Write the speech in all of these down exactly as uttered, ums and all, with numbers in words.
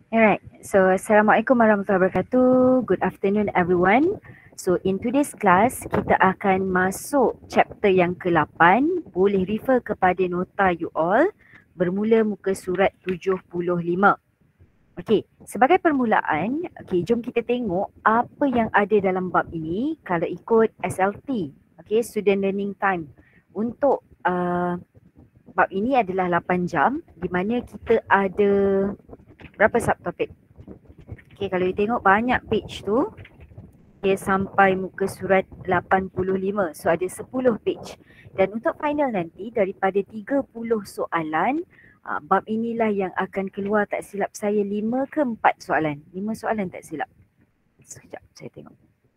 Alright, so Assalamualaikum warahmatullahi wabarakatuh. Good afternoon everyone. So in today's class, kita akan masuk chapter yang ke lapan. Boleh refer kepada nota you all. Bermula muka surat tujuh puluh lima. Okey, sebagai permulaan, okey, jom kita tengok apa yang ada dalam bab ini kalau ikut S L T. Okey, student learning time. Untuk uh, bab ini adalah lapan jam di mana kita ada berapa subtopik? Okay, kalau you tengok banyak page tu, okay, sampai muka surat lapan puluh lima. So ada sepuluh page. Dan untuk final nanti daripada tiga puluh soalan, uh, bab inilah yang akan keluar tak silap saya lima ke empat soalan. lima soalan tak silap. Sekejap saya tengok.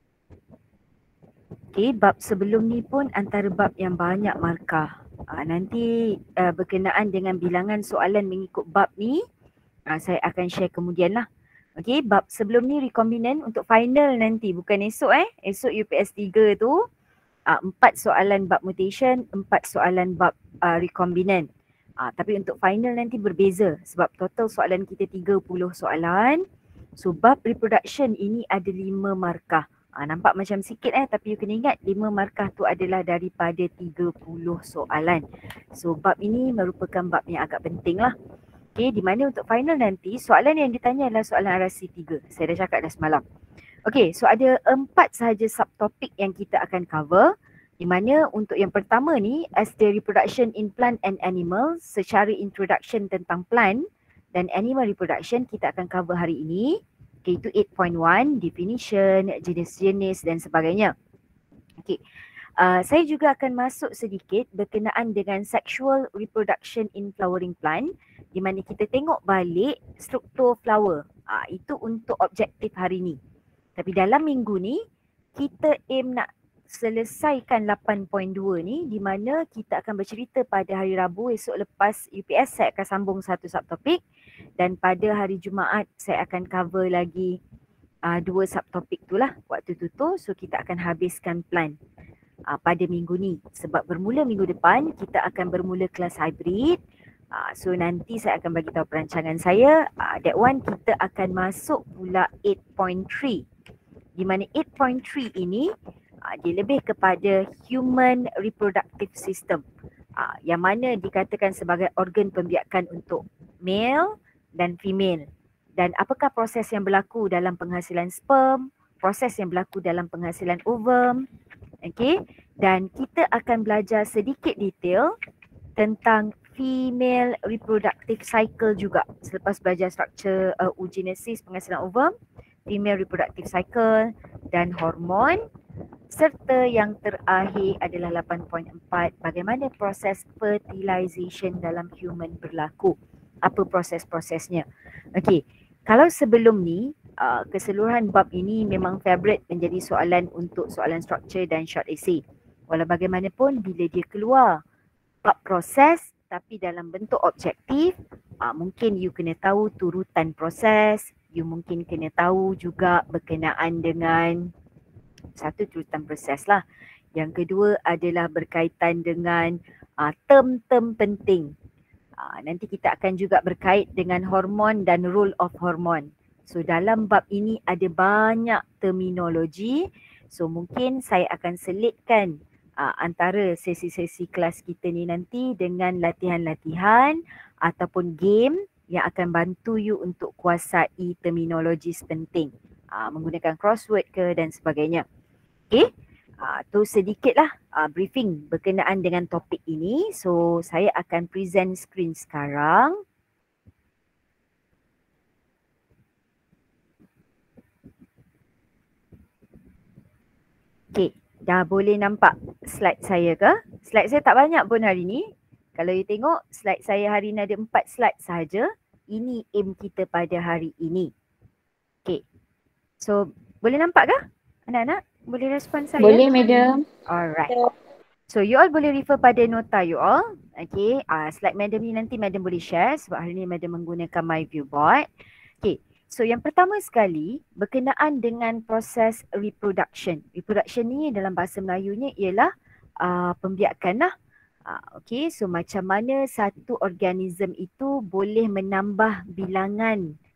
Okay, bab sebelum ni pun antara bab yang banyak markah. Uh, nanti uh, berkenaan dengan bilangan soalan mengikut bab ni, uh, saya akan share kemudian lah. Okay, bab sebelum ni recombinant untuk final nanti, bukan esok eh. Esok U P S tiga tu uh, empat soalan bab mutation, empat soalan bab uh, recombinant. Uh, tapi untuk final nanti berbeza sebab total soalan kita tiga puluh soalan. So bab reproduction ini ada lima markah. Uh, nampak macam sikit eh, tapi you kena ingat lima markah tu adalah daripada tiga puluh soalan. So bab ini merupakan bab yang agak penting lah. Okay, di mana untuk final nanti soalan yang ditanya adalah soalan R C tiga. Saya dah cakap dah semalam. Okay, so ada empat sahaja subtopik yang kita akan cover. Di mana untuk yang pertama ni, as the reproduction in plant and animal, secara introduction tentang plant dan animal reproduction kita akan cover hari ini. Okay, itu eight point one, definition, jenis-jenis dan sebagainya. Okay. Uh, saya juga akan masuk sedikit berkenaan dengan sexual reproduction in flowering plant di mana kita tengok balik struktur flower. Uh, itu untuk objektif hari ni. Tapi dalam minggu ni kita aim nak selesaikan lapan point dua ni di mana kita akan bercerita pada hari Rabu esok lepas U P S saya akan sambung satu subtopik dan pada hari Jumaat saya akan cover lagi uh, dua subtopik tu lah waktu tu tu. So kita akan habiskan plan Uh, pada minggu ni sebab bermula minggu depan kita akan bermula kelas hybrid. Uh, so nanti saya akan bagi tahu perancangan saya. Uh, that one kita akan masuk pula eight point three. Di mana eight point three ini uh, dia lebih kepada human reproductive system. Uh, yang mana dikatakan sebagai organ pembiakan untuk male dan female. Dan apakah proses yang berlaku dalam penghasilan sperm, proses yang berlaku dalam penghasilan ovum. Okay, dan kita akan belajar sedikit detail tentang female reproductive cycle juga selepas belajar struktur uh, oogenesis penghasilan ovum, female reproductive cycle dan hormon, serta yang terakhir adalah lapan point empat bagaimana proses fertilization dalam human berlaku. Apa proses-prosesnya? Okay, kalau sebelum ni Uh, keseluruhan bab ini memang favorite menjadi soalan untuk soalan struktur dan short essay. Walau bagaimanapun bila dia keluar bab proses tapi dalam bentuk objektif, uh, mungkin you kena tahu turutan proses, you mungkin kena tahu juga berkenaan dengan satu turutan proses lah. Yang kedua adalah berkaitan dengan uh, term-term penting. Uh, nanti kita akan juga berkait dengan hormon dan role of hormon. So dalam bab ini ada banyak terminologi. So mungkin saya akan selitkan uh, antara sesi-sesi kelas kita ni nanti dengan latihan-latihan ataupun game yang akan bantu you untuk kuasai terminologi penting. Uh, menggunakan crossword ke dan sebagainya. Okay. Uh, tu sedikitlah uh, briefing berkenaan dengan topik ini. So saya akan present screen sekarang. Okay, dah boleh nampak slide saya ke? Slide saya tak banyak pun hari ni. Kalau you tengok slide saya hari ni ada empat slide sahaja. Ini aim kita pada hari ini. Okay, so boleh nampak ke anak-anak? Boleh respon saya? Boleh, madam. Alright. So you all boleh refer pada nota you all. Okay, uh, slide madam ni nanti madam boleh share sebab hari ni madam menggunakan my viewboard. Okay. So yang pertama sekali berkenaan dengan proses reproduction. Reproduction ni dalam bahasa Melayunya ialah uh, pembiakan lah. Uh, okay, so macam mana satu organism itu boleh menambah bilangan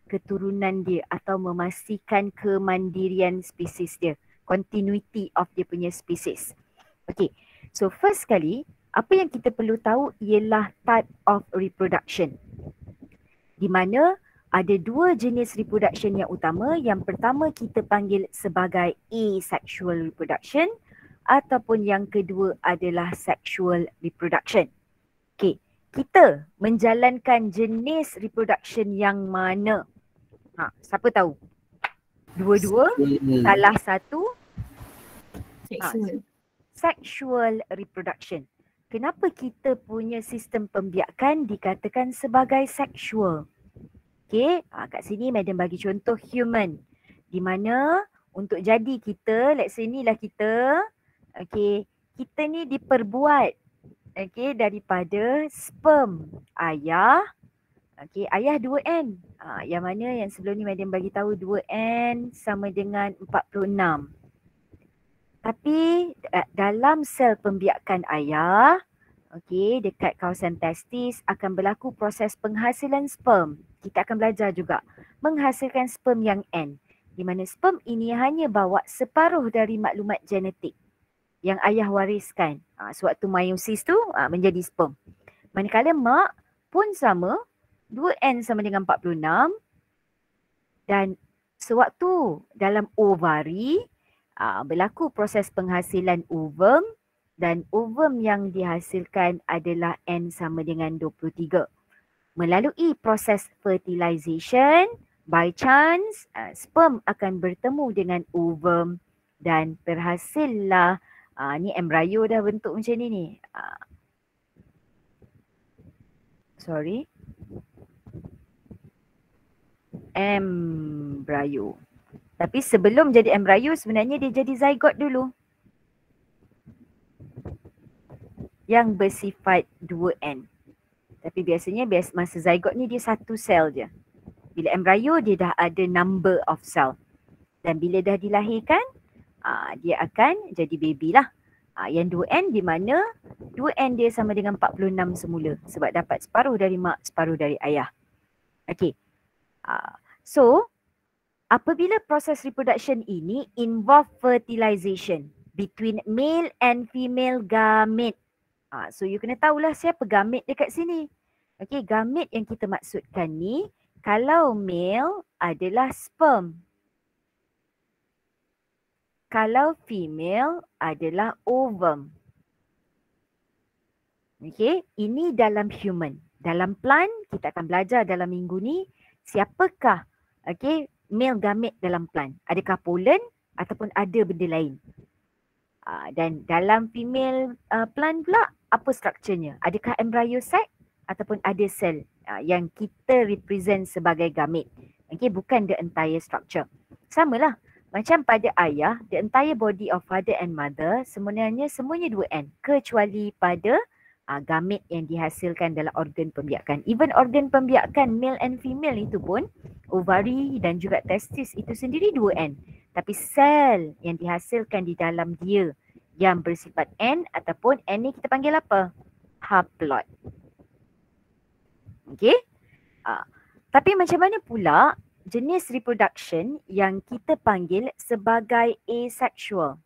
keturunan dia atau memastikan kemandirian spesies dia, continuity of dia punya spesies. Okay, so first kali apa yang kita perlu tahu ialah type of reproduction, di mana ada dua jenis reproduction yang utama. Yang pertama kita panggil sebagai asexual reproduction ataupun yang kedua adalah sexual reproduction. Okay, kita menjalankan jenis reproduction yang mana? Ha, siapa tahu? Dua-dua, salah satu Sexual. Ha, sexual reproduction. Kenapa kita punya sistem pembiakan dikatakan sebagai sexual? Okay, ha, kat sini madam bagi contoh human. Di mana untuk jadi kita, let's say ni lah kita, okay, kita ni diperbuat, okay, daripada sperm ayah, okay, ayah dua N. Ha, yang mana yang sebelum ni madam bagi tahu dua N sama dengan empat puluh enam. Tapi dalam sel pembiakan ayah, okey, dekat kawasan testis akan berlaku proses penghasilan sperm. Kita akan belajar juga menghasilkan sperm yang N, di mana sperm ini hanya bawa separuh dari maklumat genetik yang ayah wariskan. Ha, sewaktu meiosis tu ha, menjadi sperm. Manakala mak pun sama, dua N sama dengan empat puluh enam, dan sewaktu dalam ovari Uh, berlaku proses penghasilan ovum, dan ovum yang dihasilkan adalah N sama dengan dua puluh tiga. Melalui proses fertilization, by chance, uh, sperm akan bertemu dengan ovum dan terhasillah, uh, ni embryo dah bentuk macam ni ni. Uh, sorry. Embryo. Tapi sebelum jadi embryo sebenarnya dia jadi zygote dulu. Yang bersifat dua N. Tapi biasanya bias, masa zygote ni dia satu sel je. Bila embryo dia dah ada number of cell. Dan bila dah dilahirkan, aa, dia akan jadi baby lah. Aa, yang dua N di mana dua N dia sama dengan empat puluh enam semula. Sebab dapat separuh dari mak, separuh dari ayah. Okay. Aa, so, apabila proses reproduction ini involve fertilization between male and female gamete. Ah, so you kena tahulah siapa gamete dekat sini. Okay, gamete yang kita maksudkan ni, kalau male adalah sperm. Kalau female adalah ovum. Okay, ini dalam human. Dalam plant, kita akan belajar dalam minggu ni, siapakah, okay, male gamete dalam plant. Adakah pollen ataupun ada benda lain. Uh, dan dalam female uh, plant pula, apa strukturnya? Adakah embryo sac ataupun ada sel uh, yang kita represent sebagai gamete. Okay, bukan the entire structure. Samalah macam pada ayah, the entire body of father and mother sebenarnya semuanya dua N. Kecuali pada uh, gamete yang dihasilkan dalam organ pembiakan. Even organ pembiakan male and female itu pun, ovari dan juga testis itu sendiri dua N. Tapi sel yang dihasilkan di dalam dia yang bersifat N ataupun N ni kita panggil apa? Haploid. Okay. Uh, tapi macam mana pula jenis reproduction yang kita panggil sebagai asexual?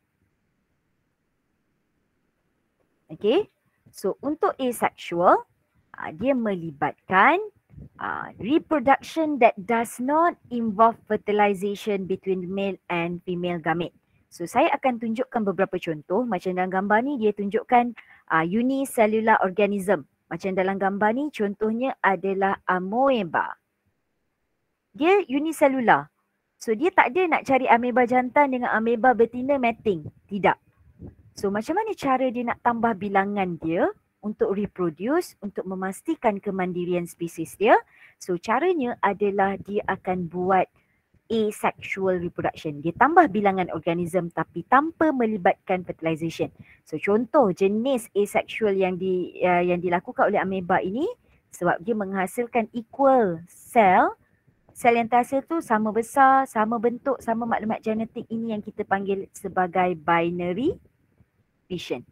Okay. So untuk asexual, uh, dia melibatkan Uh, reproduction that does not involve fertilization between male and female gamete. So saya akan tunjukkan beberapa contoh. Macam dalam gambar ni dia tunjukkan uh, unicellular organism. Macam dalam gambar ni contohnya adalah amoeba. Dia unicellular. So dia tak ada nak cari ameba jantan dengan ameba betina mating. Tidak. So macam mana cara dia nak tambah bilangan dia untuk reproduce, untuk memastikan kemandirian spesies dia? So caranya adalah dia akan buat asexual reproduction. Dia tambah bilangan organism tapi tanpa melibatkan fertilization. So contoh jenis asexual yang di uh, yang dilakukan oleh ameba ini, sebab dia menghasilkan equal cell, sel yang terhasil tu sama besar, sama bentuk, sama maklumat genetik, ini yang kita panggil sebagai binary fission.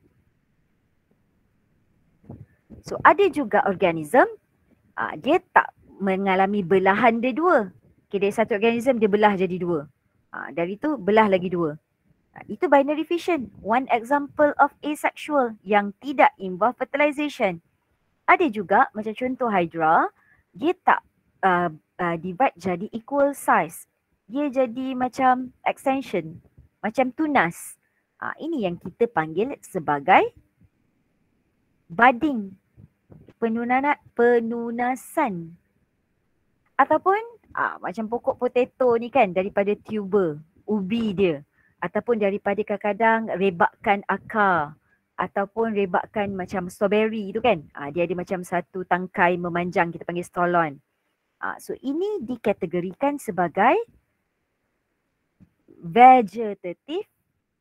So ada juga organism, uh, dia tak mengalami belahan dia dua. Okay, dari satu organism dia belah jadi dua. Ha, dari tu belah lagi dua. Ha, itu binary fission. One example of asexual yang tidak involve fertilization. Ada juga macam contoh Hydra, dia tak uh, uh, divide jadi equal size. Dia jadi macam extension, macam tunas. Ha, ini yang kita panggil sebagai budding, penunana, penunasan. Ataupun ah, macam pokok potato ni kan, daripada tuber, ubi dia. Ataupun daripada kadang-kadang rebakkan akar. Ataupun rebakkan macam strawberry tu kan. Ah, dia ada macam satu tangkai memanjang, kita panggil stolon. Ah, so ini dikategorikan sebagai vegetative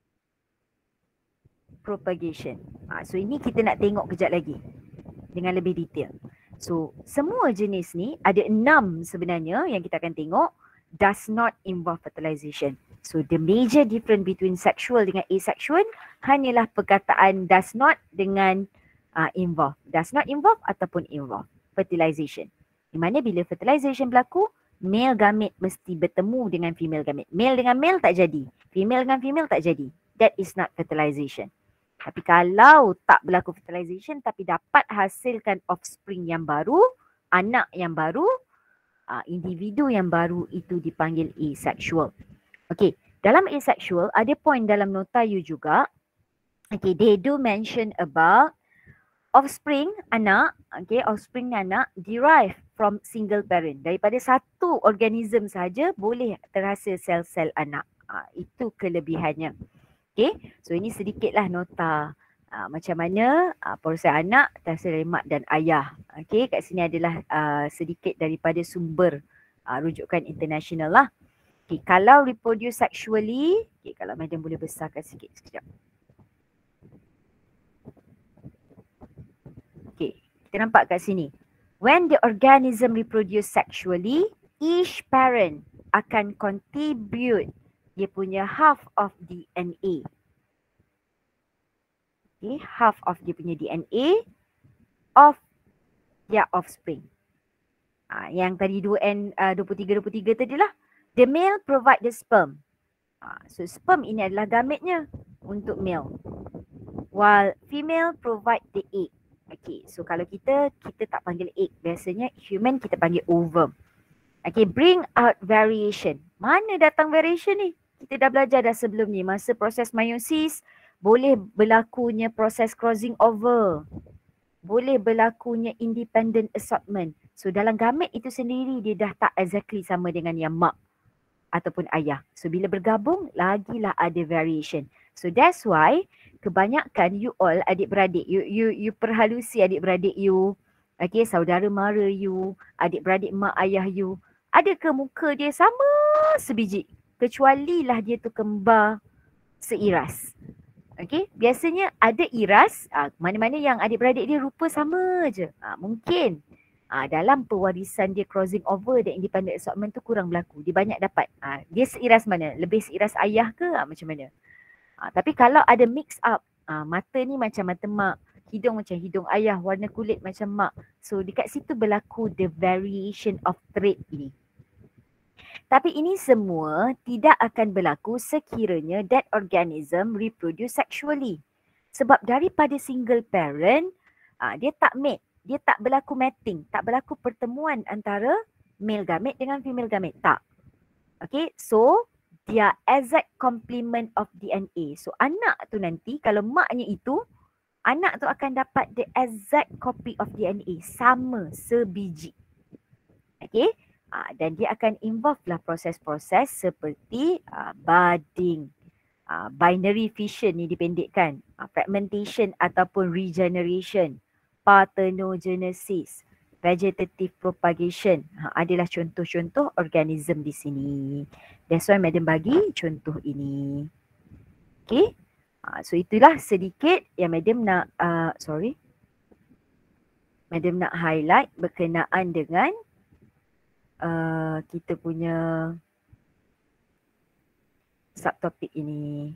propagation. Ah, so ini kita nak tengok kejap lagi dengan lebih detail. So semua jenis ni ada enam sebenarnya yang kita akan tengok does not involve fertilization. So the major difference between sexual dengan asexual hanyalah perkataan does not dengan uh, involve. Does not involve ataupun involve fertilization. Di mana bila fertilization berlaku, male gamete mesti bertemu dengan female gamete. Male dengan male tak jadi. Female dengan female tak jadi. That is not fertilization. Tapi kalau tak berlaku fertilization tapi dapat hasilkan offspring yang baru, anak yang baru, uh, individu yang baru, itu dipanggil asexual. Okay, dalam asexual ada point dalam nota you juga. Okay, they do mention about offspring anak, okay, offspring anak derive from single parent. Daripada satu organism saja boleh terhasil sel-sel anak. Uh, itu kelebihannya. Okay, so ini sedikitlah nota uh, macam mana uh, proses anak terhasil dari mak dan ayah. Okay, kat sini adalah uh, sedikit daripada sumber uh, rujukan international lah. Okay, kalau reproduce sexually, okay, kalau madam boleh besarkan sikit sekejap. Okay, kita nampak kat sini. When the organism reproduce sexually, each parent akan contribute dia punya half of D N A. Okay, half of dia punya D N A of their offspring. Ha, yang tadi dua N dua puluh tiga dua puluh tiga tadi lah. The male provide the sperm. Ha, so sperm ini adalah gametnya untuk male. While female provide the egg. Okay, so kalau kita, kita tak panggil egg. Biasanya human kita panggil ovum. Okay, bring out variation. Mana datang variation ni? Kita dah belajar dah sebelum ni. Masa proses meiosis, boleh berlakunya proses crossing over. Boleh berlakunya independent assortment. So dalam gamet itu sendiri, dia dah tak exactly sama dengan yang mak ataupun ayah. So bila bergabung, lagilah ada variation. So that's why kebanyakan you all adik-beradik, you you you perhalusi adik-beradik you, okay, saudara mara you, adik-beradik mak ayah you, adakah muka dia sama sebiji? Kecualilah dia tu kembar seiras. Okay, biasanya ada iras, ah, mana-mana yang adik-beradik dia rupa sama je. Ah, mungkin ah, dalam pewarisan dia crossing over dan independent assortment tu kurang berlaku. Dia banyak dapat. Ah, dia seiras mana? Lebih seiras ayah ke ah, macam mana? Ah, tapi kalau ada mix up, ah, mata ni macam mata mak, hidung macam hidung ayah, warna kulit macam mak. So dekat situ berlaku the variation of trait ini. Tapi ini semua tidak akan berlaku sekiranya that organism reproduce sexually. Sebab daripada single parent, ah, dia tak mate, dia tak berlaku mating, tak berlaku pertemuan antara male gamete dengan female gamete, tak. Okay, so dia exact complement of D N A. So anak tu nanti kalau maknya itu, anak tu akan dapat the exact copy of D N A, sama sebiji. Okay. Uh, dan dia akan involve lah proses-proses seperti uh, budding, uh, binary fission ni dipendekkan, uh, fragmentation ataupun regeneration, parthenogenesis, vegetative propagation. Uh, adalah contoh-contoh organism di sini. That's why madam bagi contoh ini. Okay. Uh, so itulah sedikit yang madam nak, uh, sorry. Madam nak highlight berkenaan dengan Uh, kita punya subtopik ini.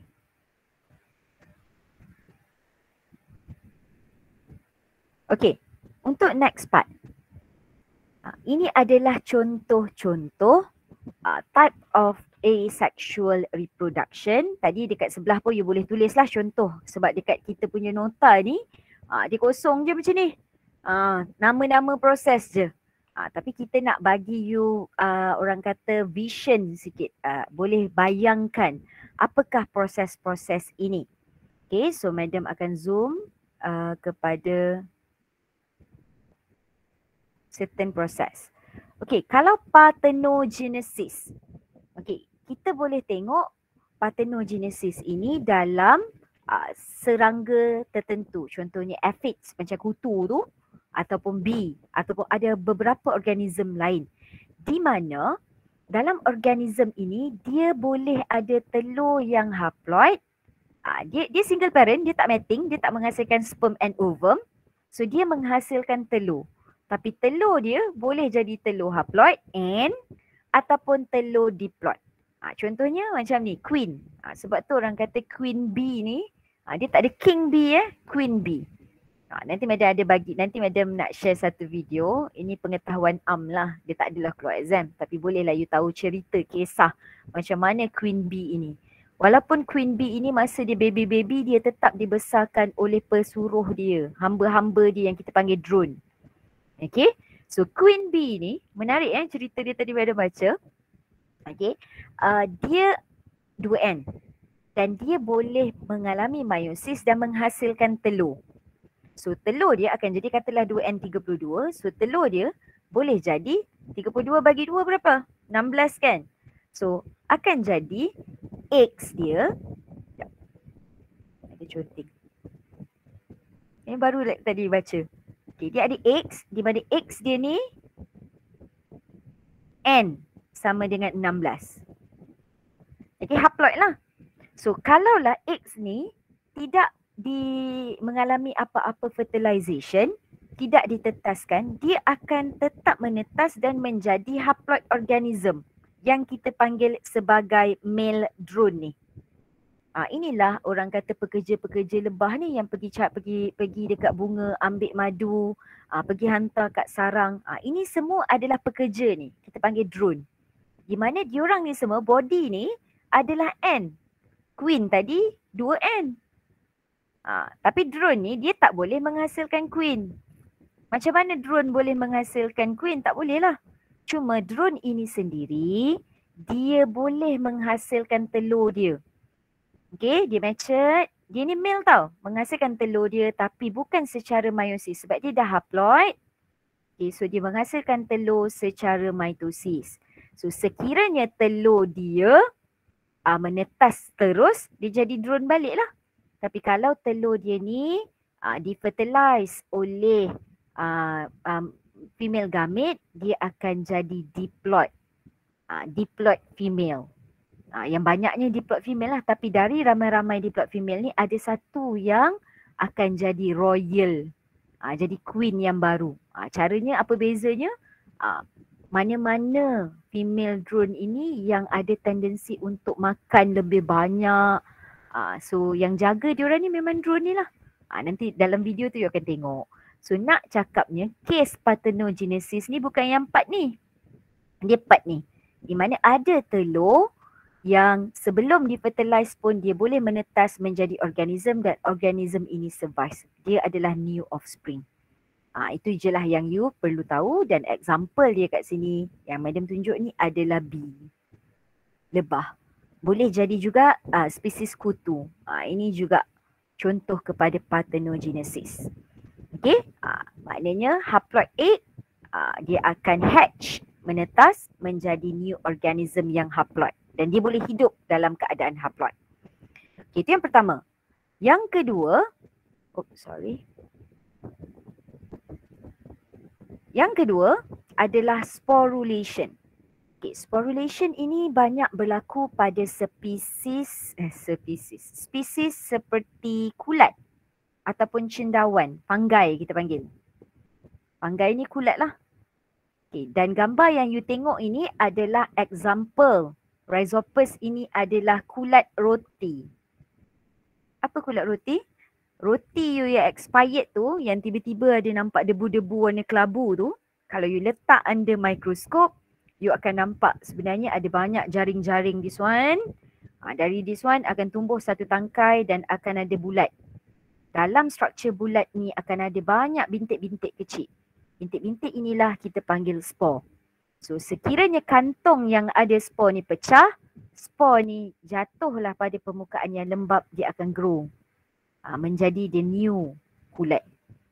Okay, untuk next part. Uh, ini adalah contoh-contoh uh, type of asexual reproduction. Tadi dekat sebelah pun you boleh tulis lah contoh. Sebab dekat kita punya nota ni, uh, dia kosong je macam ni. Uh, nama-nama proses je. Uh, tapi kita nak bagi you uh, orang kata vision sikit. Uh, boleh bayangkan apakah proses-proses ini. Okay, so madam akan zoom uh, kepada certain process. Okay, kalau parthenogenesis. Okay, kita boleh tengok parthenogenesis ini dalam uh, serangga tertentu. Contohnya aphids macam kutu tu ataupun bee ataupun ada beberapa organism lain. Di mana dalam organism ini dia boleh ada telur yang haploid. Uh, dia, dia single parent, dia tak mating, dia tak menghasilkan sperm and ovum. So dia menghasilkan telur. Tapi telur dia boleh jadi telur haploid and ataupun telur diploid. Ha, contohnya macam ni, queen. Ha, sebab tu orang kata queen bee ni, ha, dia tak ada king bee eh, queen bee. Ha, nanti madam ada bagi, nanti madam nak share satu video. Ini pengetahuan am lah, dia tak adalah keluar exam. Tapi bolehlah you tahu cerita, kisah macam mana queen bee ini. Walaupun queen bee ini masa dia baby-baby, dia tetap dibesarkan oleh pesuruh dia, hamba-hamba dia yang kita panggil drone. Okay, so queen bee ni menarik eh cerita dia tadi ada baca. Okay, uh, dia dua N dan dia boleh mengalami meiosis dan menghasilkan telur. So telur dia akan jadi katalah dua N tiga puluh dua. So telur dia boleh jadi tiga puluh dua bagi dua berapa? enam belas kan? So akan jadi eggs dia. Ada conteng. Ini baru tadi baca. Okay, dia ada X, di mana X dia ni N sama dengan enam belas. Okay, haploid lah. So kalaulah X ni tidak di mengalami apa-apa fertilization, tidak ditetaskan, dia akan tetap menetas dan menjadi haploid organism yang kita panggil sebagai male drone ni. Ah, inilah orang kata pekerja-pekerja lebah ni yang pergi pergi pergi dekat bunga ambil madu, ah, pergi hantar kat sarang. Ah, ini semua adalah pekerja ni. Kita panggil drone. Di mana diorang ni semua body ni adalah N. Queen tadi dua N. Ah, tapi drone ni dia tak boleh menghasilkan queen. Macam mana drone boleh menghasilkan queen? Tak boleh lah. Cuma drone ini sendiri dia boleh menghasilkan telur dia. Okay, dia matured. Dia ni male tau. Menghasilkan telur dia tapi bukan secara meiosis sebab dia dah haploid. Okay, so dia menghasilkan telur secara mitosis. So sekiranya telur dia uh, menetas terus, dia jadi drone balik lah. Tapi kalau telur dia ni uh, di-fertilize oleh uh, um, female gamete, dia akan jadi diploid. Uh, diploid female. Ha, yang banyaknya diploid female lah, tapi dari ramai-ramai diploid female ni ada satu yang akan jadi royal, ha, jadi queen yang baru. Ha, caranya apa bezanya? Ha, mana-mana female drone ini yang ada tendensi untuk makan lebih banyak. Ha, so yang jaga diorang ni memang drone ni lah. Ha, nanti dalam video tu you akan tengok. So nak cakapnya case parthenogenesis ni bukan yang part ni. Dia part ni. Di mana ada telur yang sebelum di-fertilize pun dia boleh menetas menjadi organism dan organism ini survive. Dia adalah new offspring. Ha, itu je lah yang you perlu tahu dan example dia kat sini yang madam tunjuk ni adalah bee. Lebah. Boleh jadi juga uh, spesies kutu. Ha, ini juga contoh kepada parthenogenesis. Okay, ha, maknanya haploid egg uh, dia akan hatch, menetas menjadi new organism yang haploid. Dan dia boleh hidup dalam keadaan haploid. Okay, itu yang pertama. Yang kedua, oh sorry. Yang kedua adalah sporulation. Okay, sporulation ini banyak berlaku pada spesies, eh, spesies, spesies seperti kulat ataupun cendawan, fungi kita panggil. Fungi ni kulat lah. Okay, dan gambar yang you tengok ini adalah example. Rhizopus ini adalah kulat roti. Apa kulat roti? Roti you yang expired tu, yang tiba-tiba ada nampak debu-debu warna kelabu tu, kalau you letak under mikroskop, you akan nampak sebenarnya ada banyak jaring-jaring this one. Ha, dari this one akan tumbuh satu tangkai dan akan ada bulat. Dalam struktur bulat ni akan ada banyak bintik-bintik kecil. Bintik-bintik inilah kita panggil spore. So sekiranya kantong yang ada spore ni pecah, spore ni jatuhlah pada permukaan yang lembap, dia akan grow. Ha, menjadi the new kulat.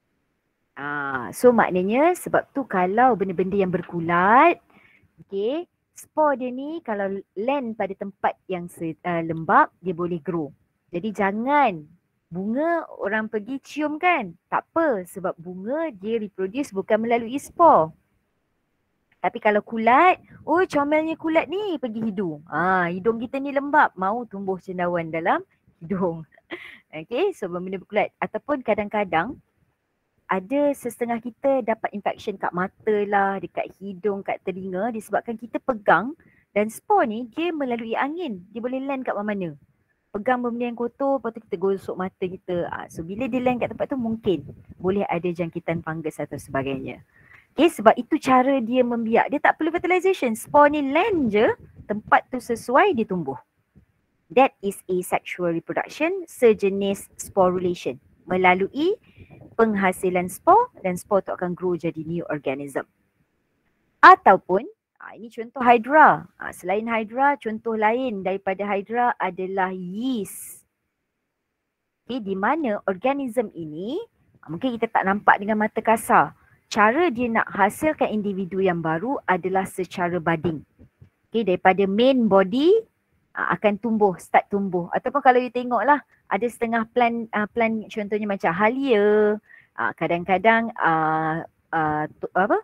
Ha, so maknanya sebab tu kalau benda-benda yang berkulat, okay, spore dia ni kalau land pada tempat yang uh, lembap, dia boleh grow. Jadi jangan bunga orang pergi cium kan. Tak apa, sebab bunga dia reproduce bukan melalui spore. Tapi kalau kulat, oh comelnya kulat ni pergi hidung. Ah, hidung kita ni lembap, mau tumbuh cendawan dalam hidung. Okay, so benda berkulat. Ataupun kadang-kadang ada sesetengah kita dapat infection kat mata lah, dekat hidung, kat telinga disebabkan kita pegang dan spore ni dia melalui angin. Dia boleh land kat mana-mana. Pegang benda yang kotor, lepas tu kita gosok mata kita. Ah, so bila dia land kat tempat tu mungkin boleh ada jangkitan fungus atau sebagainya. Okay, sebab itu cara dia membiak. Dia tak perlu fertilization. Spore ni land je, tempat tu sesuai dia tumbuh. That is asexual reproduction, sejenis sporulation. Melalui penghasilan spore dan spore tu akan grow jadi new organism. Ataupun, ha, ini contoh hydra. Ha, selain hydra, contoh lain daripada hydra adalah yeast. Okay, di mana organism ini, ha, mungkin kita tak nampak dengan mata kasar. Cara dia nak hasilkan individu yang baru adalah secara budding. Okay, daripada main body uh, akan tumbuh, start tumbuh. Ataupun kalau you tengok lah, ada setengah plant, uh, plant contohnya macam halia, uh, kadang-kadang uh, uh, tu, apa?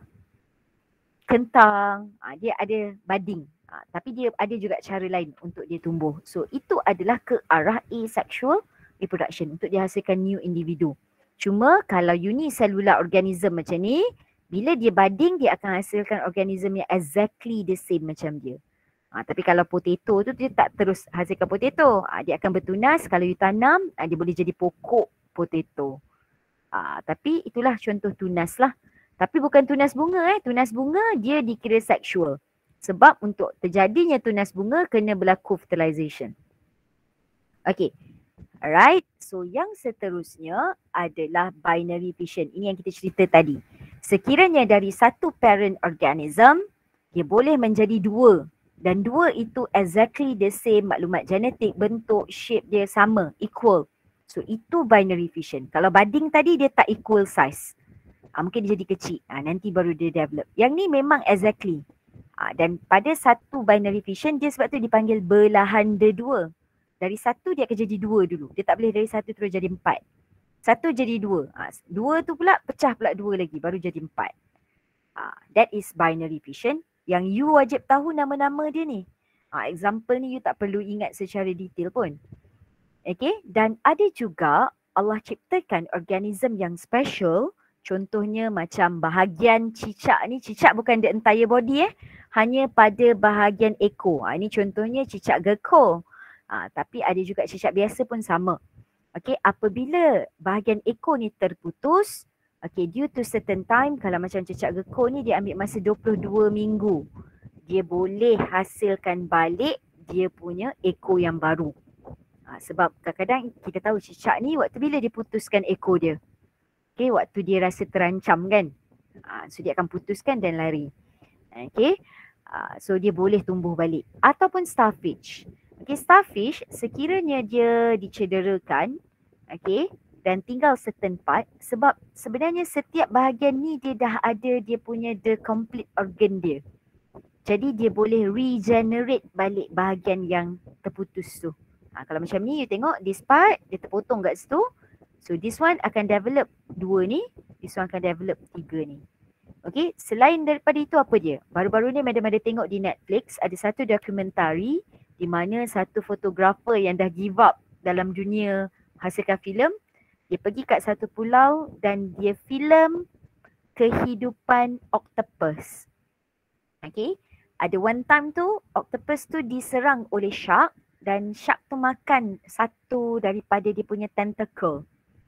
kentang, uh, dia ada budding. Uh, tapi dia ada juga cara lain untuk dia tumbuh. So itu adalah ke arah asexual reproduction untuk dihasilkan new individu. Cuma kalau unicellular organism macam ni, bila dia budding, dia akan hasilkan organism yang exactly the same macam dia. Ha, tapi kalau potato tu, dia tak terus hasilkan potato. Ha, dia akan bertunas, kalau you tanam, ha, dia boleh jadi pokok potato. Ha, tapi itulah contoh tunas lah. Tapi bukan tunas bunga eh. Tunas bunga dia dikira sexual. Sebab untuk terjadinya tunas bunga, kena berlaku fertilization. Okay. Alright, so yang seterusnya adalah binary fission. Ini yang kita cerita tadi. Sekiranya dari satu parent organism, dia boleh menjadi dua. Dan dua itu exactly the same maklumat genetik, bentuk, shape dia sama, equal. So itu binary fission. Kalau budding tadi dia tak equal size. Ha, mungkin dia jadi kecil. Ha, nanti baru dia develop. Yang ni memang exactly. Ha, dan pada satu binary fission dia sebab tu dipanggil belahan dua. Dari satu dia akan jadi dua dulu. Dia tak boleh dari satu terus jadi empat. Satu jadi dua. Ha, dua tu pula pecah pula dua lagi baru jadi empat. Ha, that is binary fission. Yang you wajib tahu nama-nama dia ni. Ha, example ni you tak perlu ingat secara detail pun. Okay. Dan ada juga Allah ciptakan organism yang special. Contohnya macam bahagian cicak ni. Cicak bukan the entire body eh. Hanya pada bahagian ekor. Ha, ini contohnya cicak gecko. Ha, tapi ada juga cicak biasa pun sama. Okay, apabila bahagian ekor ni terputus, okay, due to certain time, kalau macam cicak gecko ni dia ambil masa dua puluh dua minggu. Dia boleh hasilkan balik dia punya ekor yang baru. Ha, sebab kadang-kadang kita tahu cicak ni waktu bila dia putuskan ekor dia. Okay, waktu dia rasa terancam kan. Ha, so dia akan putuskan dan lari. Okay, ha, so dia boleh tumbuh balik. Ataupun starfish. Okay, starfish sekiranya dia dicederakan, okay, dan tinggal certain part, sebab sebenarnya setiap bahagian ni dia dah ada dia punya the complete organ dia. Jadi dia boleh regenerate balik bahagian yang terputus tu. Ha, kalau macam ni you tengok this part dia terpotong kat situ. So this one akan develop dua ni, this one akan develop tiga ni. Okay, selain daripada itu apa dia? Baru-baru ni madam ada tengok di Netflix ada satu dokumentari di mana satu fotografer yang dah give up dalam dunia hasilkan filem, dia pergi kat satu pulau dan dia filem kehidupan octopus. Okay, ada one time tu octopus tu diserang oleh shark dan shark tu makan satu daripada dia punya tentacle.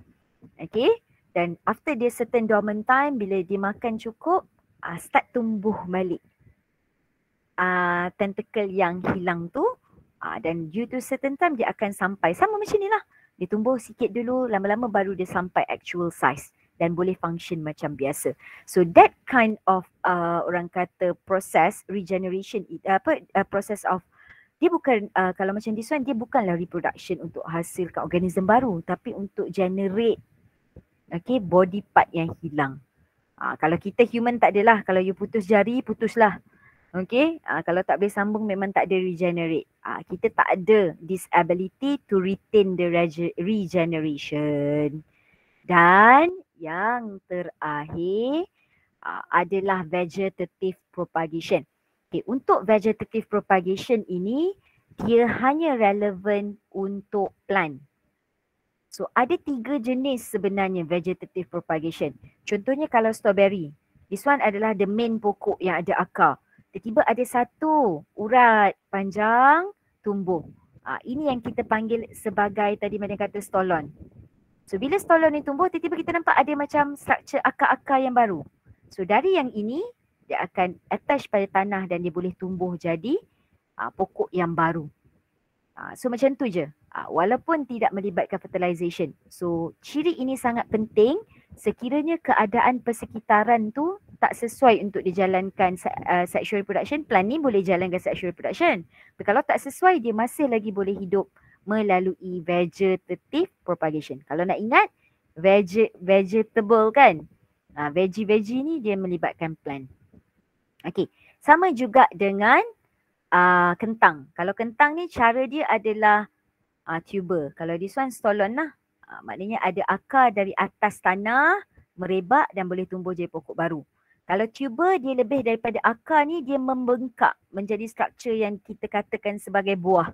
Okay, dan after dia certain dormant time, bila dia makan cukup, uh, start tumbuh balik. uh, tentacle yang hilang tu uh, dan due to certain time dia akan sampai sama macam ni lah. Dia tumbuh sikit dulu, lama-lama baru dia sampai actual size dan boleh function macam biasa. So that kind of uh, orang kata proses regeneration, uh, apa uh, proses of dia bukan uh, kalau macam this one dia bukanlah reproduction untuk hasilkan organism baru tapi untuk generate okay body part yang hilang. Uh, kalau kita human tak adalah, kalau you putus jari putuslah. Okay, uh, kalau tak boleh sambung memang tak ada regenerate. Uh, kita tak ada this ability to retain the rege- regeneration. Dan yang terakhir uh, adalah vegetative propagation. Okay, untuk vegetative propagation ini dia hanya relevan untuk plant. So ada tiga jenis sebenarnya vegetative propagation. Contohnya kalau strawberry, this one adalah the main pokok yang ada akar. Tiba-tiba ada satu urat panjang tumbuh. Ha, ini yang kita panggil sebagai tadi mana kata stolon. So bila stolon ni tumbuh, tiba-tiba kita nampak ada macam struktur akar-akar yang baru. So dari yang ini, dia akan attach pada tanah dan dia boleh tumbuh jadi uh, pokok yang baru. Uh, so macam tu je. Uh, walaupun tidak melibatkan fertilization. So ciri ini sangat penting sekiranya keadaan persekitaran tu tak sesuai untuk dijalankan uh, sexual reproduction, plant ni boleh jalankan sexual reproduction. Tapi kalau tak sesuai, dia masih lagi boleh hidup melalui vegetative propagation. Kalau nak ingat, veg- vegetable kan? Uh, veggie-veggie ni dia melibatkan plant. Okey, sama juga dengan uh, kentang. Kalau kentang ni cara dia adalah uh, tuber. Kalau this one stolon lah. Uh, maknanya ada akar dari atas tanah, merebak dan boleh tumbuh jadi pokok baru. Kalau tuber dia lebih daripada akar ni, dia membengkak menjadi struktur yang kita katakan sebagai buah.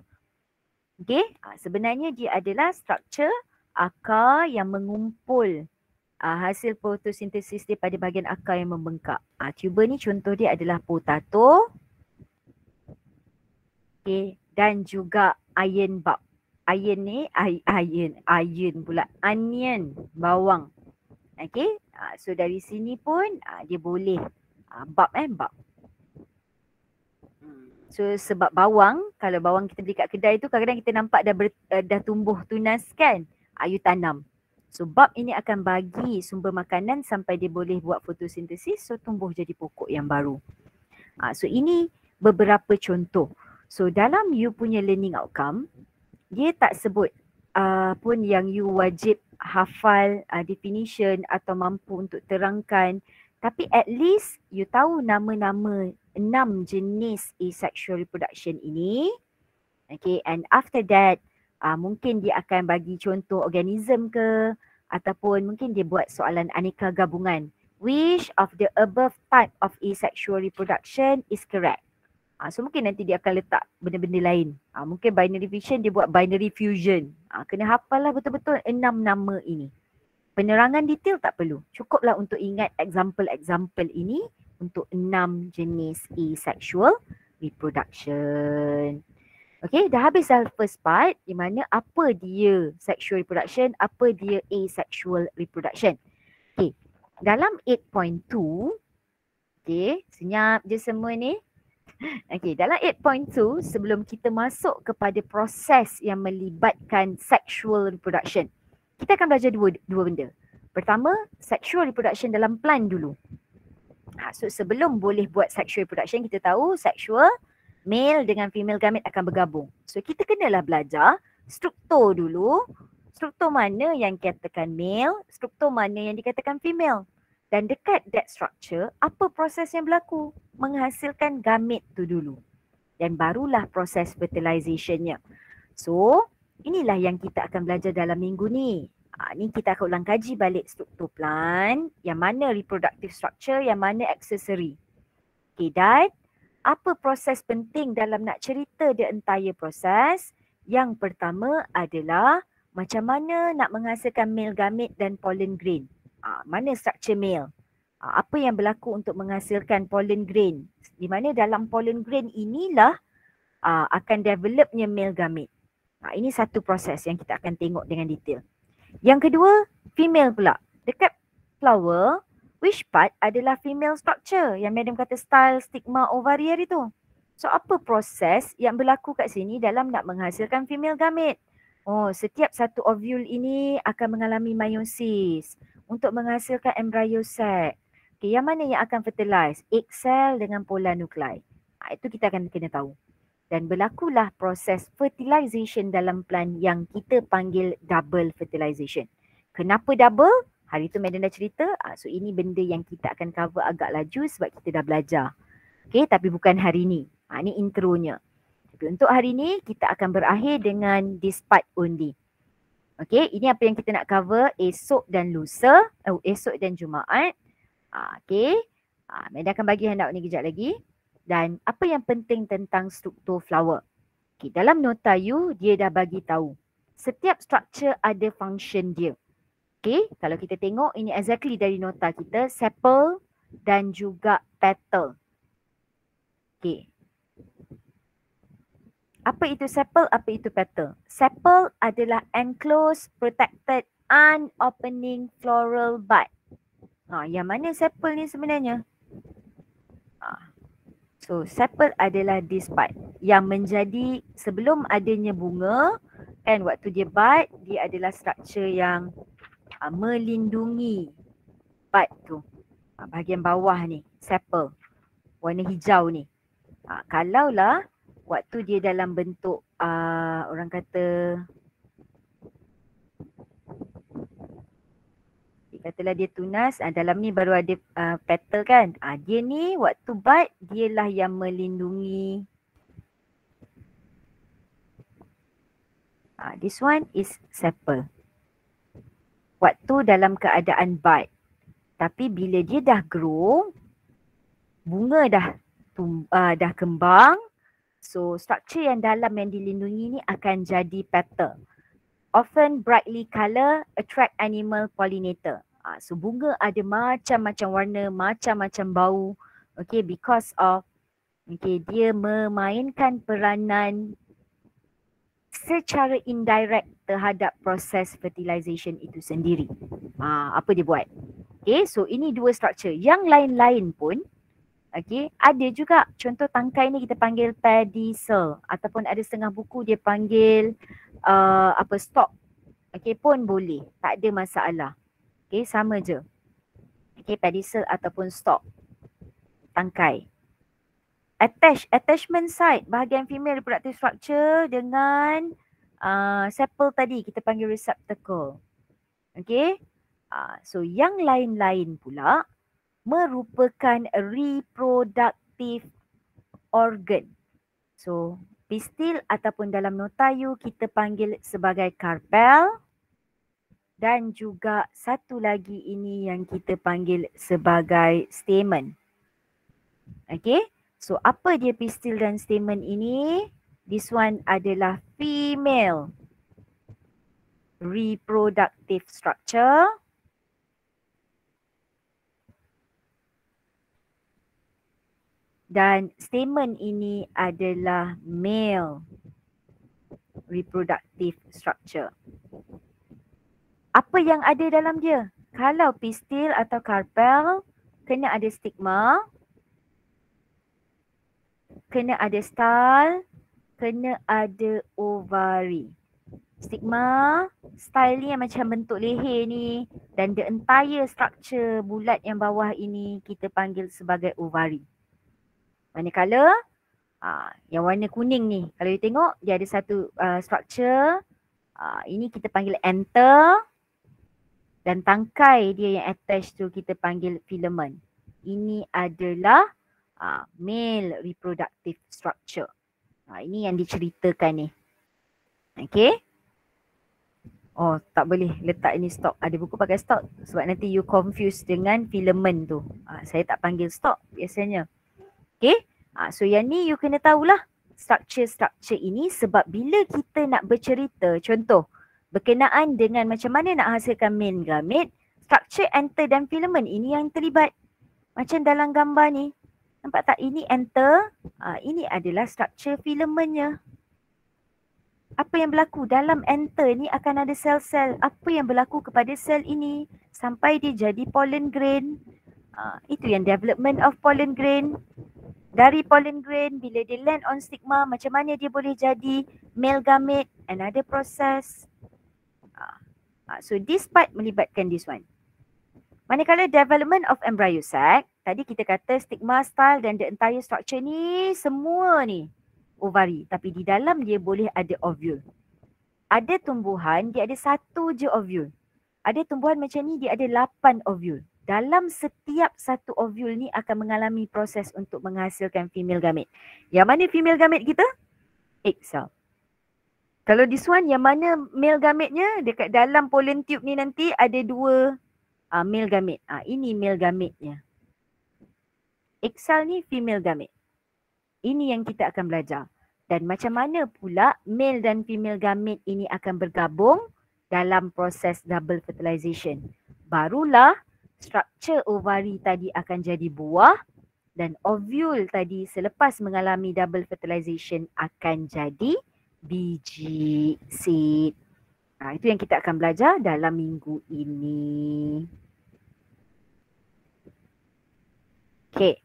Okey, uh, sebenarnya dia adalah struktur akar yang mengumpul uh, hasil fotosintesis dia pada bahagian akar yang membengkak. Uh, tuber ni contoh dia adalah potato. Okey, dan juga iron bulb. Iron ni, iron, iron pula, onion, bawang. Okey, uh, so dari sini pun uh, dia boleh uh, bulb eh, bulb. So sebab bawang, kalau bawang kita beli kat kedai tu kadang-kadang kita nampak dah ber, uh, dah tumbuh tunas kan, uh, you tanam. So bulb ini akan bagi sumber makanan sampai dia boleh buat fotosintesis, so tumbuh jadi pokok yang baru. Uh, so ini beberapa contoh. So dalam you punya learning outcome, dia tak sebut uh, pun yang you wajib hafal uh, definition atau mampu untuk terangkan. Tapi at least you tahu nama-nama enam jenis asexual reproduction ini. Okay, and after that uh, mungkin dia akan bagi contoh organism ke ataupun mungkin dia buat soalan aneka gabungan. Which of the above type of asexual reproduction is correct? Uh, so mungkin nanti dia akan letak benda-benda lain. Uh, mungkin binary fission dia buat binary fusion. Uh, kena hafal lah betul-betul enam nama ini. Penerangan detail tak perlu. Cukuplah untuk ingat example-example ini untuk enam jenis asexual reproduction. Okay, dah habis dah first part di mana apa dia sexual reproduction, apa dia asexual reproduction. Okay, dalam eight point two, okay, senyap je semua ni. Okay, dalam eight point two sebelum kita masuk kepada proses yang melibatkan sexual reproduction, kita akan belajar dua, dua benda. Pertama, sexual reproduction dalam plant dulu. Ha, so sebelum boleh buat sexual reproduction, kita tahu sexual, male dengan female gamete akan bergabung. So kita kenalah belajar struktur dulu. Struktur mana yang dikatakan male, struktur mana yang dikatakan female. Dan dekat that structure, apa proses yang berlaku? Menghasilkan gamete tu dulu. Dan barulah proses fertilizationnya. So, inilah yang kita akan belajar dalam minggu ni. Ha, ni kita akan ulang kaji balik struktur plant, yang mana reproductive structure, yang mana accessory. Okay, dan apa proses penting dalam nak cerita the entire proses? Yang pertama adalah macam mana nak menghasilkan male gamete dan pollen grain. Ha, mana structure male? Ha, apa yang berlaku untuk menghasilkan pollen grain? Di mana dalam pollen grain inilah ha, akan developnya male gamete. Ha, ini satu proses yang kita akan tengok dengan detail. Yang kedua, female pula. Dekat flower, which part adalah female structure? Yang madam kata style, stigma, ovary hari tu. So apa proses yang berlaku kat sini dalam nak menghasilkan female gamete? Oh, setiap satu ovule ini akan mengalami meiosis untuk menghasilkan embryo sac. Okay, yang mana yang akan fertilize? Egg cell dengan polar nuclei. Ha, itu kita akan kena tahu. Dan berlakulah proses fertilization dalam plant yang kita panggil double fertilization. Kenapa double? Hari tu Madam dah cerita. Ha, so ini benda yang kita akan cover agak laju sebab kita dah belajar. Okay, tapi bukan hari ni. Ha, ni intronya. Tapi untuk hari ni kita akan berakhir dengan this part only. Okay, ini apa yang kita nak cover esok dan lusa. Oh, esok dan Jumaat. Ha, okay. Ha, Madam akan bagi handout ni kejap lagi. Dan apa yang penting tentang struktur flower. Okay, dalam nota U dia dah bagi tahu. Setiap structure ada function dia. Okay, kalau kita tengok ini exactly dari nota kita. Sepal dan juga petal. Okay. Apa itu sepal? Apa itu petal? Sepal adalah enclosed, protected, unopening floral bud. Ha, yang mana sepal ni sebenarnya? Ha. So, sepal adalah this bud yang menjadi sebelum adanya bunga, kan waktu dia bud, dia adalah structure yang ha, melindungi bud tu. Ha, bahagian bawah ni, sepal, warna hijau ni. Ha, kalaulah waktu dia dalam bentuk uh, orang kata katalah dia tunas, uh, dalam ni baru ada uh, petal kan. Uh, dia ni waktu bud dialah yang melindungi. Uh, this one is sepal. Waktu dalam keadaan bud. Tapi bila dia dah grow, bunga dah tum, uh, dah kembang. So structure yang dalam yang dilindungi ni akan jadi petal. Often brightly colour, attract animal pollinator. Ha, so bunga ada macam-macam warna, macam-macam bau. Okay, because of okay, dia memainkan peranan secara indirect terhadap proses fertilization itu sendiri. Ha, apa dia buat? Okay, so ini dua structure. Yang lain-lain pun okay, ada juga contoh tangkai ni kita panggil pedicel ataupun ada setengah buku dia panggil uh, apa stalk. Okay, pun boleh, tak ada masalah. Okay, sama je. Okay, pedicel ataupun stalk, tangkai. Attach, attachment site, bahagian female reproductive structure dengan uh, sepal tadi kita panggil receptacle. Okay, uh, so yang lain-lain pula merupakan reproductive organ. So, pistil ataupun dalam nota U kita panggil sebagai carpel dan juga satu lagi ini yang kita panggil sebagai stamen. Okay, so apa dia pistil dan stamen ini? This one adalah female reproductive structure. Dan stamen ini adalah male reproductive structure. Apa yang ada dalam dia? Kalau pistil atau carpel, kena ada stigma, kena ada style, kena ada ovari. Stigma, style ni yang macam bentuk leher ni dan the entire structure bulat yang bawah ini kita panggil sebagai ovari. Manakala uh, yang warna kuning ni, kalau you tengok dia ada satu uh, structure, uh, ini kita panggil anther dan tangkai dia yang attach tu kita panggil filament. Ini adalah uh, male reproductive structure. Uh, ini yang diceritakan ni. Okay. Oh, tak boleh letak ini stalk. Ada buku pakai stalk sebab nanti you confuse dengan filament tu. Uh, saya tak panggil stalk biasanya. Okay, ha, so yang ni you kena tahulah structure-structure ini sebab bila kita nak bercerita, contoh berkenaan dengan macam mana nak hasilkan main gamete, structure anther dan filament ini yang terlibat. Macam dalam gambar ni, nampak tak ini anther, ha, ini adalah structure filamentnya. Apa yang berlaku dalam anther ni akan ada sel-sel. Apa yang berlaku kepada sel ini sampai dia jadi pollen grain. Ha, itu yang development of pollen grain. dari pollen grain, bila dia land on stigma, macam mana dia boleh jadi male gamete, another process. Uh, uh, so this part melibatkan this one. Manakala development of embryo sac, tadi kita kata stigma, style dan the entire structure ni semua ni ovari. Tapi di dalam dia boleh ada ovule. Ada tumbuhan dia ada satu je ovule. Ada tumbuhan macam ni dia ada lapan ovule. Dalam setiap satu ovule ni akan mengalami proses untuk menghasilkan female gamete. Yang mana female gamete kita? Egg cell. Kalau this one yang mana male gametenya? Dekat dalam pollen tube ni nanti ada dua uh, male gamete. Uh, ini male gametenya. Egg cell ni female gamete. Ini yang kita akan belajar. Dan macam mana pula male dan female gamete ini akan bergabung dalam proses double fertilization. Barulah struktur ovari tadi akan jadi buah dan ovule tadi selepas mengalami double fertilization akan jadi biji seed. Nah, itu yang kita akan belajar dalam minggu ini. Okay.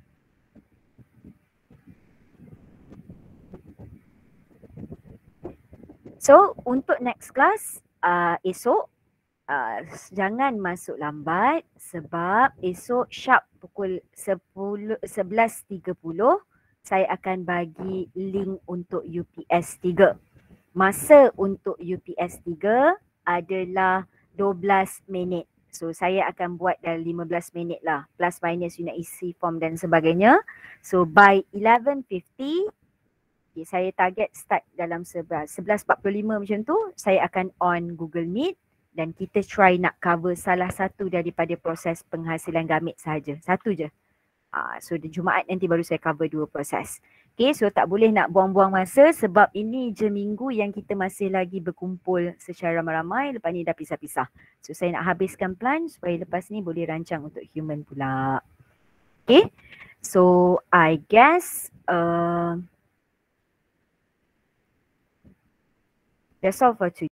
So, untuk next class uh, esok, Uh, jangan masuk lambat sebab esok sharp pukul sepuluh, sebelas tiga puluh saya akan bagi link untuk U P S tiga. Masa untuk U P S tiga adalah dua belas minit. So saya akan buat dalam lima belas minit lah. Plus minus you nak isi form dan sebagainya. So by eleven fifty, okay, saya target start dalam sebelas empat puluh lima macam tu. Saya akan on Google Meet. Dan kita try nak cover salah satu daripada proses penghasilan gamete sahaja. Satu je. Uh, so di Jumaat nanti baru saya cover dua proses. Okay, so tak boleh nak buang-buang masa sebab ini je minggu yang kita masih lagi berkumpul secara ramai-ramai. Lepas ni dah pisah-pisah. So saya nak habiskan plan supaya lepas ni boleh rancang untuk human pula. Okay, so I guess uh, that's all for today.